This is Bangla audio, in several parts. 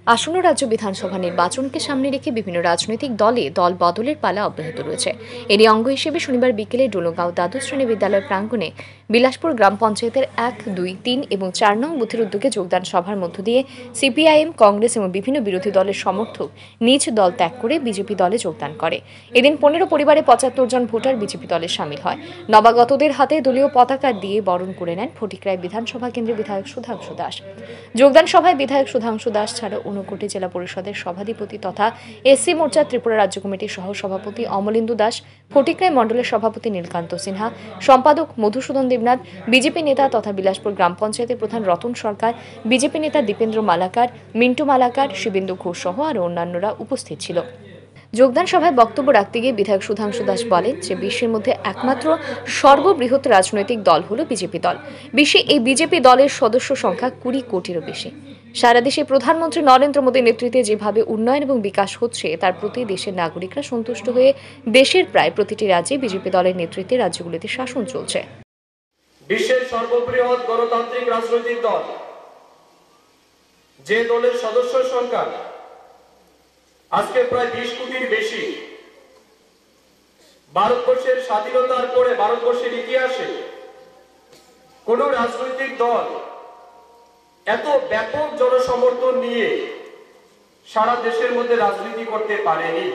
আসন্ন রাজ্য বিধানসভা নির্বাচনকে সামনে রেখে বিভিন্ন রাজনৈতিক দলে দল বদলের পালা অব্যাহত রয়েছে। এরই অঙ্গ হিসেবে শনিবার বিকেলে ডোলোগাঁও দ্বাদশ শ্রেণী বিদ্যালয় প্রাঙ্গণে বিলাসপুর গ্রাম পঞ্চায়েতের ১, ২, ৩ এবং ৪ নং বুথের উদ্যোগে যোগদান সভার মধ্য দিয়ে সিপিআইএম, কংগ্রেস এবং বিভিন্ন বিরোধী দলের সমর্থক নিজ দল ত্যাগ করে বিজেপি দলে যোগদান করে। এদিন ১৫ পরিবারে ৭৫ জন ভোটার বিজেপি দলে সামিল হয়। নবাগতদের হাতে দলীয় পতাকা দিয়ে বরণ করে নেন ফটিকরায় বিধানসভা কেন্দ্রের বিধায়ক সুধাংশু দাস। যোগদান সভায় বিধায়ক সুধাংশু দাস ছাড়া ঊনকোটি জেলা পরিষদের সভাধিপতি তথা এসসি মোর্চা ত্রিপুরা রাজ্য কমিটির সহ সভাপতি অমলেন্দু দাস, ফটিকরায় মণ্ডলের সভাপতি নীলকান্ত সিনহা, সম্পাদক মধুসূদন দেবনাথ, বিজেপি নেতা তথা বিলাসপুর গ্রাম পঞ্চায়েতের প্রধান রতন সরকার, বিজেপি নেতা দীপেন্দ্র মালাকার, মিন্টু মালাকার, শিবেন্দু ঘোষ সহ আরও অন্যান্যরা উপস্থিত ছিল। যোগদান সভায় বক্তব্য রাখতে গিয়ে বিধায়ক সুধাংশু দাস বলেন যে বিশ্বের মধ্যে একমাত্র সর্ববৃহৎ রাজনৈতিক দল হল বিজেপি দল। বিশ্বে এই বিজেপি দলের সদস্য সংখ্যা ২০ কোটিরও বেশি। সারা দেশে প্রধানমন্ত্রী নরেন্দ্র মোদীর নেতৃত্বে যেভাবে উন্নয়ন এবং বিকাশ হচ্ছে তার প্রতি দেশের নাগরিকরা সন্তুষ্ট হয়ে দেশের প্রায় প্রতিটি রাজ্যে বিজেপি দলের নেতৃত্বে রাজ্যগুলিতে শাসন চলছে। বিশ্বের সর্ববৃহৎ গণতান্ত্রিক রাজনৈতিক দল, যে দলের সদস্য সংখ্যা আজকে প্রায় ২০ কোটির বেশি, ভারতবর্ষের স্বাধীনতার পরে ভারতবর্ষের ইতিহাসে কোন রাজনৈতিক দল এত ব্যাপক জনসমর্থন নিয়ে সারা দেশের মধ্যে রাজনীতি করতে পারেনি।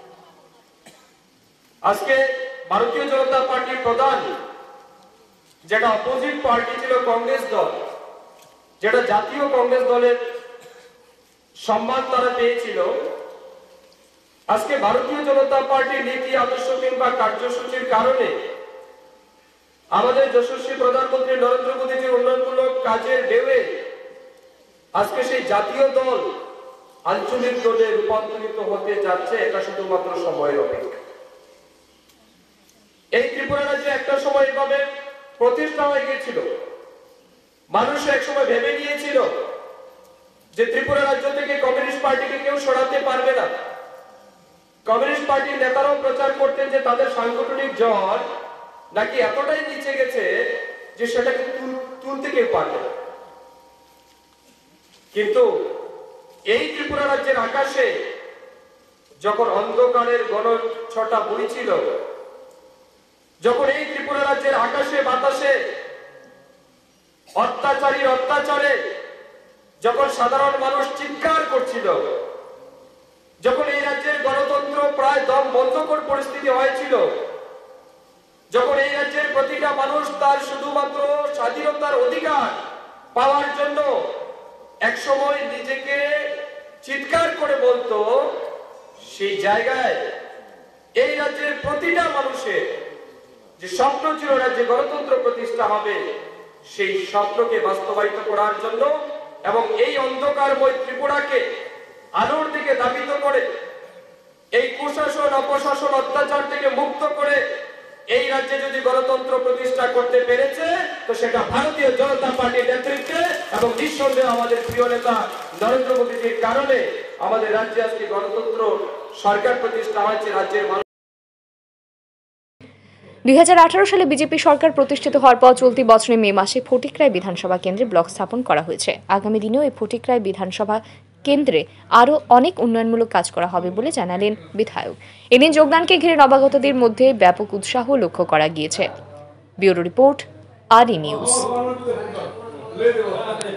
আজকে ভারতীয় জনতা পার্টির প্রধান, যেটা অপোজিট পার্টি ছিল কংগ্রেস দল, যেটা জাতীয় কংগ্রেস দলের সম্মান তারা পেয়েছিল, আজকে ভারতীয় জনতা পার্টির নীতি আদর্শ কিংবা কার্যসূচির কারণে আমাদের যশস্বী প্রধানমন্ত্রী নরেন্দ্র মোদীজির উন্নয়নমূলক কাজের ঢেউয়ে আজকে সেই জাতীয় দল আঞ্চলিক দলে রূপান্তরিত হতে যাচ্ছে। এটা শুধুমাত্র সময়ের অপেক্ষা। এই ত্রিপুরা রাজ্যে একটা সময় এভাবে প্রতিষ্ঠা হয়ে গিয়েছিল। মানুষ একসময় ভেবে নিয়েছিল যে ত্রিপুরা রাজ্য থেকে কমিউনিস্ট পার্টিকে কেউ সরাতে পারবে না। কমিউনিস্ট পার্টির নেতারাও প্রচার করতেন যে তাদের সাংগঠনিক জ্বর নাকি এতটাই নিচে গেছে যে সেটাকে তুলতে কেউ পারবে না। কিন্তু এই ত্রিপুরা রাজ্যের আকাশে যখন অন্ধকারের গণছটা বইছিল, যখন এই ত্রিপুরা রাজ্যের আকাশে বাতাসে অত্যাচারীর অত্যাচারে যখন সাধারণ মানুষ চিৎকার করছিল, যখন এই রাজ্যের গণতন্ত্র প্রায় দম বন্ধকর পরিস্থিতি হয়েছিল, যখন এই রাজ্যের প্রতিটা মানুষ তার শুধুমাত্র স্বাধীনতার অধিকার পাওয়ার জন্য একসময় নিজেকে চিৎকার করে বলতো, সেই জায়গায় এই রাজ্যের প্রতিটা মানুষের যে স্বপ্ন ছিল রাজ্যে গণতন্ত্র প্রতিষ্ঠা হবে, সেই স্বপ্নকে বাস্তবায়িত করার জন্য এবং এই অন্ধকারময় ত্রিপুরাকে আলোর দিকে ধাবিত করে, এই কুশাসন অপশাসন অত্যাচার থেকে মুক্ত করে এই রাজ্যে যদি গণতন্ত্র প্রতিষ্ঠা করতে পেরেছে, তো সেটা ভারতীয় জনতা পার্টির নেতৃত্বে এবং নিঃসন্দেহে আমাদের প্রিয় নেতা নরেন্দ্র মোদীজির কারণে আমাদের রাজ্যে আজকে গণতন্ত্র সরকার প্রতিষ্ঠা হয়েছে। রাজ্যের ২০১৮ সালে বিজেপি সরকার প্রতিষ্ঠিত হওয়ার পর চলতি বছরের মে মাসে ফটিকরায় বিধানসভা কেন্দ্রে ব্লক স্থাপন করা হয়েছে। আগামী দিনেও এই ফটিকরায় বিধানসভা কেন্দ্রে আরও অনেক উন্নয়নমূলক কাজ করা হবে বলে জানালেন বিধায়ক। এদিন যোগদানকে ঘিরে নবাগতদের মধ্যে ব্যাপক উৎসাহ লক্ষ্য করা গিয়েছে। Bureau report, R E news.